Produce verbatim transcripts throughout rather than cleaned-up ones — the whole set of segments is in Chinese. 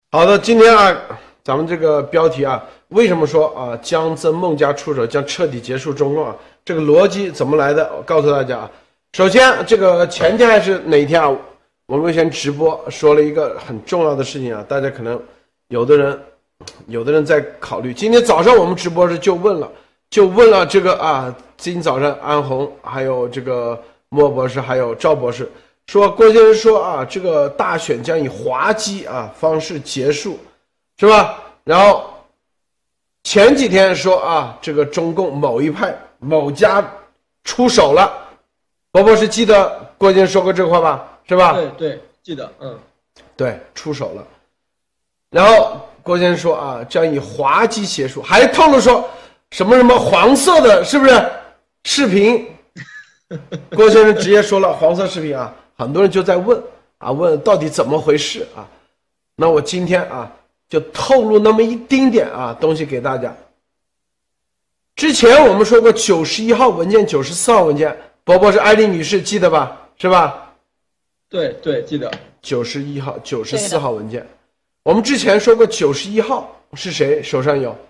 好的，今天啊，咱们这个标题啊，为什么说啊江增孟加出手将彻底结束中共啊？这个逻辑怎么来的？我告诉大家啊，首先这个前天还是哪天啊，我们先直播说了一个很重要的事情啊，大家可能有的人有的人在考虑，今天早上我们直播时就问了，就问了这个啊，今早上安红还有这个莫博士还有赵博士。说郭先生说啊，这个大选将以滑稽啊方式结束，是吧？然后前几天说啊，这个中共某一派某家出手了，伯伯是记得郭先生说过这话吧？是吧？ 对对，记得，嗯， 对，出手了。然后郭先生说啊，将以滑稽结束，还透露说什么什么黄色的，是不是视频？郭先生直接说了黄色视频啊。很多人就在问啊，问到底怎么回事啊？那我今天啊就透露那么一丁点啊东西给大家。之前我们说过九十一号文件、九十四号文件，伯伯是艾丽女士记得吧？是吧？ 对对，记得。 九十一号、九十四号文件，我们之前说过九十一号是谁手上有？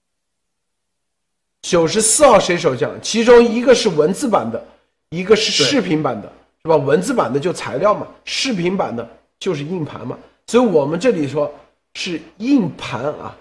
九十四号谁手上？其中一个是文字版的，一个是视频版的。是吧？文字版的就材料嘛，视频版的就是硬盘嘛，所以我们这里说是硬盘啊。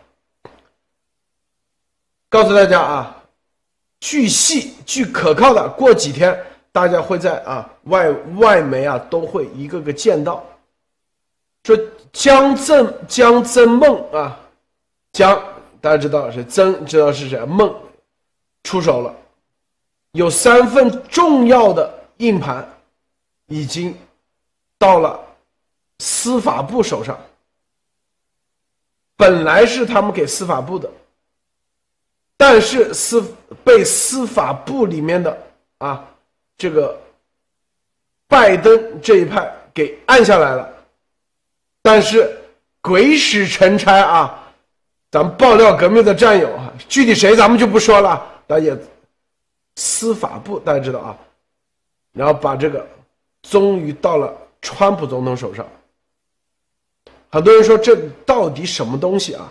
告诉大家啊，据细据可靠的，过几天大家会在啊外外媒啊都会一个个见到。说江增江增孟啊，江大家知道是增，知道是谁？孟出手了，有三份重要的硬盘。已经到了司法部手上，本来是他们给司法部的，但是司被司法部里面的啊这个拜登这一派给按下来了，但是鬼使神差啊，咱们爆料革命的战友啊，具体谁咱们就不说了，大家也司法部大家知道啊，然后把这个。终于到了川普总统手上，很多人说这到底什么东西啊？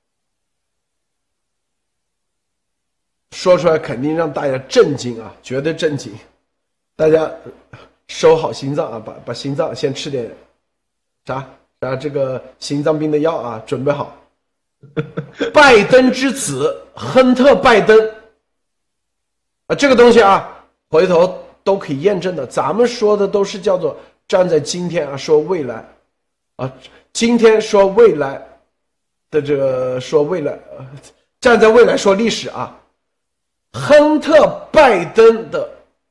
说出来肯定让大家震惊啊，绝对震惊！大家收好心脏啊，把把心脏先吃点啥啥这个心脏病的药啊，准备好。拜登之子亨特·拜登啊，这个东西啊，回头。都可以验证的，咱们说的都是叫做站在今天啊说未来，啊，今天说未来的这个说未来，呃、站在未来说历史啊。亨特·拜登的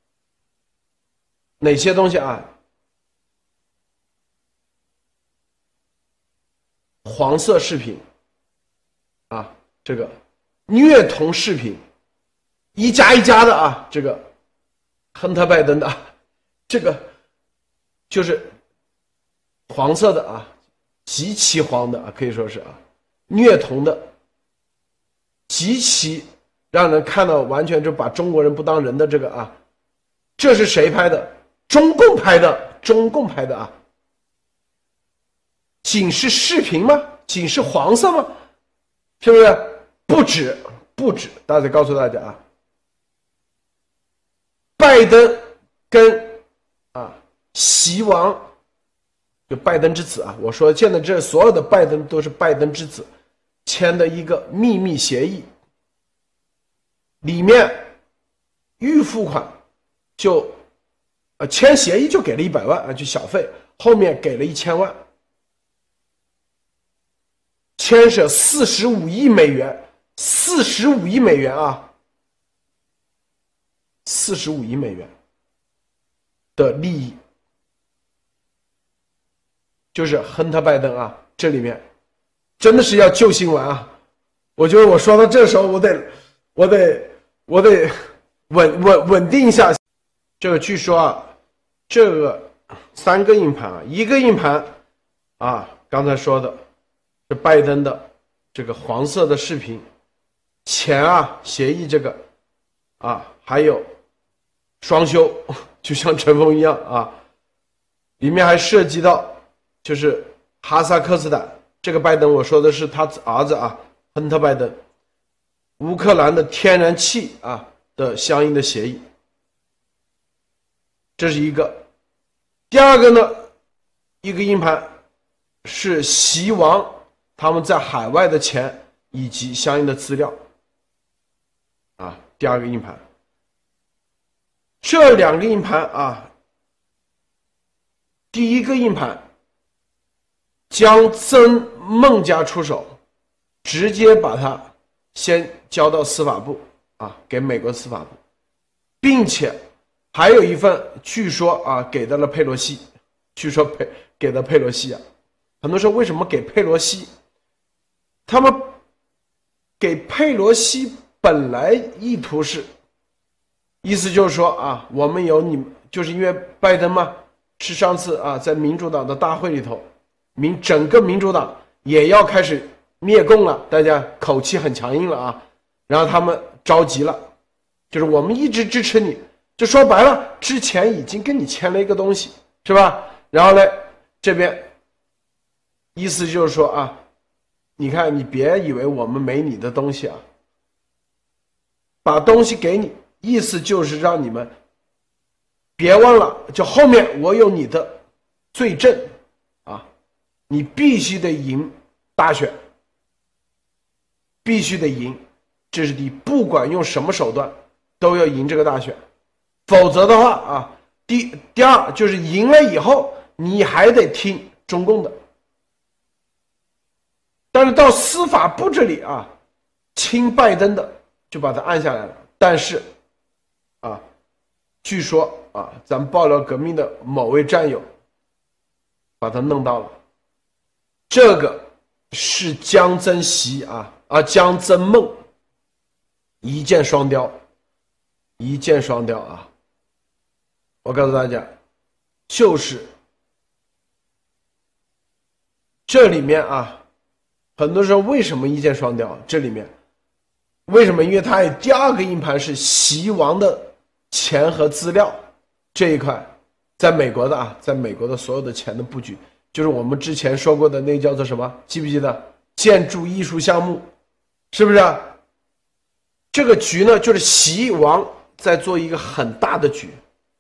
哪些东西啊？黄色视频啊，这个虐童视频，一家一家的啊，这个。亨特·拜登的这个就是黄色的啊，极其黄的啊，可以说是啊，虐童的，极其让人看到完全就把中国人不当人的这个啊，这是谁拍的？中共拍的，中共拍的啊。仅是视频吗？仅是黄色吗？是不是？不止，不止，大家告诉大家啊。拜登跟啊习王，就拜登之子啊，我说现在这所有的拜登都是拜登之子签的一个秘密协议，里面预付款就呃签协议就给了一百万啊，就小费，后面给了一千万，牵涉四十五亿美元，四十五亿美元啊。四十五亿美元的利益，就是亨特·拜登啊，这里面真的是要救心丸啊！我觉得我说到这时候，我得，我得，我得稳稳稳定一下。这个据说啊，这个三个硬盘啊，一个硬盘啊，刚才说的是拜登的这个黄色的视频，钱啊，协议这个啊，还有。双修就像陈峰一样啊，里面还涉及到就是哈萨克斯坦这个拜登我说的是他儿子啊，亨特拜登，乌克兰的天然气啊的相应的协议，这是一个。第二个呢，一个硬盘是习王他们在海外的钱以及相应的资料啊，第二个硬盘。这两个硬盘啊，第一个硬盘将曾孟家出手，直接把它先交到司法部啊，给美国司法部，并且还有一份据说啊给到了佩洛西，据说佩给到佩洛西啊，很多人说为什么给佩洛西？他们给佩洛西本来意图是，意思就是说啊，我们有你，就是因为拜登嘛，是上次啊在民主党的大会里头，民整个民主党也要开始灭共了，大家口气很强硬了啊，然后他们着急了，就是我们一直支持你，就说白了，之前已经跟你签了一个东西，是吧？然后呢，这边意思就是说啊，你看你别以为我们没你的东西啊，把东西给你，意思就是让你们别忘了，就后面我有你的罪证啊，你必须得赢大选，必须得赢，这是第一，不管用什么手段都要赢这个大选，否则的话啊，第第二就是赢了以后你还得听中共的，但是到司法部这里啊，亲拜登的就把它按下来了，但是啊，据说啊，咱们爆料革命的某位战友把他弄到了，这个是江增习啊啊江增梦一箭双雕，一箭双雕啊！我告诉大家，就是这里面啊，很多时候为什么一箭双雕？这里面为什么？因为它有第二个硬盘是习王的钱和资料这一块，在美国的啊，在美国的所有的钱的布局，就是我们之前说过的那叫做什么？记不记得？建筑艺术项目，是不是啊？这个局呢，就是习王在做一个很大的局，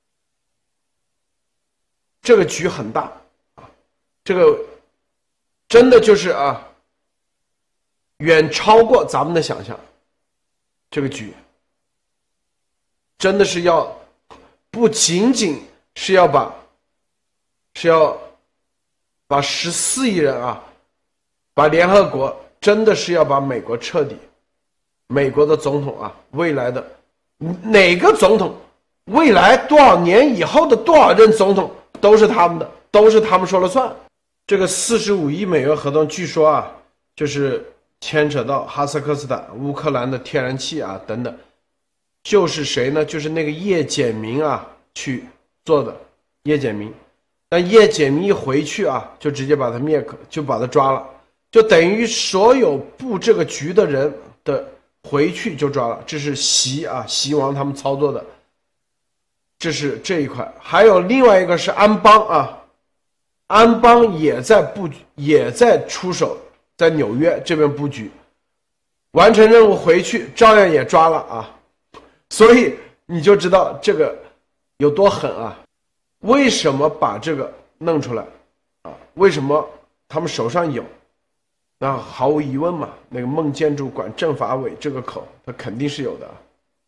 这个局很大啊，这个真的就是啊，远超过咱们的想象。这个局真的是要不仅仅是要把是要把十四亿人啊，把联合国真的是要把美国彻底。美国的总统啊，未来的哪个总统，未来多少年以后的多少任总统都是他们的，都是他们说了算。这个四十五亿美元合同，据说啊，就是牵扯到哈萨克斯坦、乌克兰的天然气啊等等，就是谁呢？就是那个叶简明啊去做的，叶简明。但叶简明一回去啊，就直接把他灭口，就把他抓了，就等于所有布这个局的人的。回去就抓了，这是习啊，习王他们操作的，这是这一块。还有另外一个是安邦啊，安邦也在布局，也在出手，在纽约这边布局，完成任务回去照样也抓了啊，所以你就知道这个有多狠啊！为什么把这个弄出来啊？为什么他们手上有？那毫无疑问嘛，那个孟建筑管政法委这个口，他肯定是有的。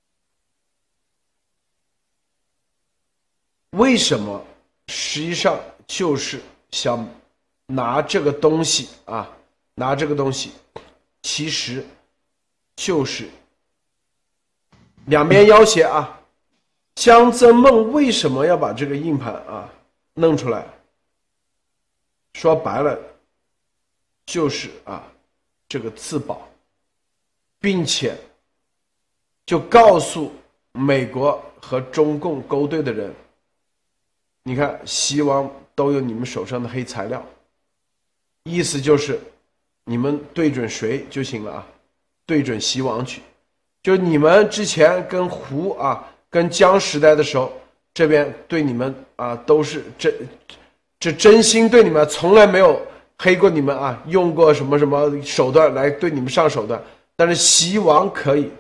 为什么？实际上就是想拿这个东西啊，拿这个东西，其实就是两边要挟啊。江增梦为什么要把这个硬盘啊弄出来？说白了。就是啊，这个自保，并且就告诉美国和中共勾兑的人，你看习王都有你们手上的黑材料，意思就是你们对准谁就行了啊，对准习王去，就你们之前跟胡啊跟江时代的时候，这边对你们啊都是这这真心对你们从来没有黑过你们啊，用过什么什么手段来对你们上手段，但是习王可以。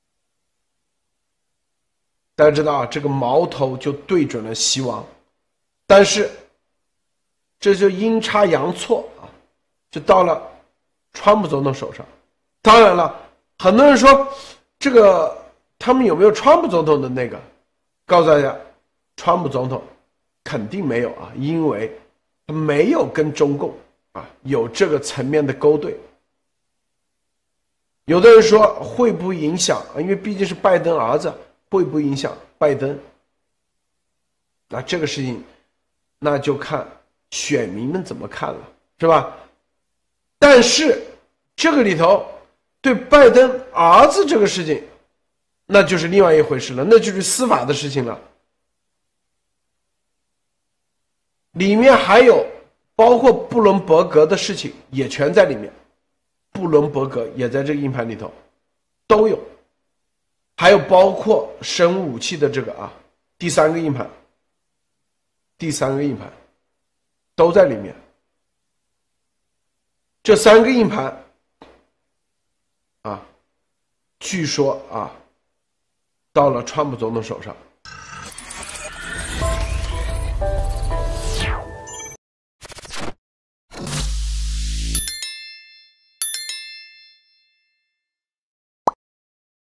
大家知道啊，这个矛头就对准了习王，但是这就阴差阳错啊，就到了川普总统手上。当然了，很多人说这个他们有没有川普总统的那个？告诉大家，川普总统肯定没有啊，因为他没有跟中共啊有这个层面的勾兑。有的人说会不会影响？因为毕竟是拜登儿子，会不会影响拜登？那这个事情，那就看选民们怎么看了，是吧？但是这个里头对拜登儿子这个事情，那就是另外一回事了，那就是司法的事情了。里面还有包括布伦伯格的事情也全在里面，布伦伯格也在这个硬盘里头都有，还有包括生物武器的这个啊第三个硬盘，第三个硬盘都在里面。这三个硬盘啊，据说啊到了川普总统手上。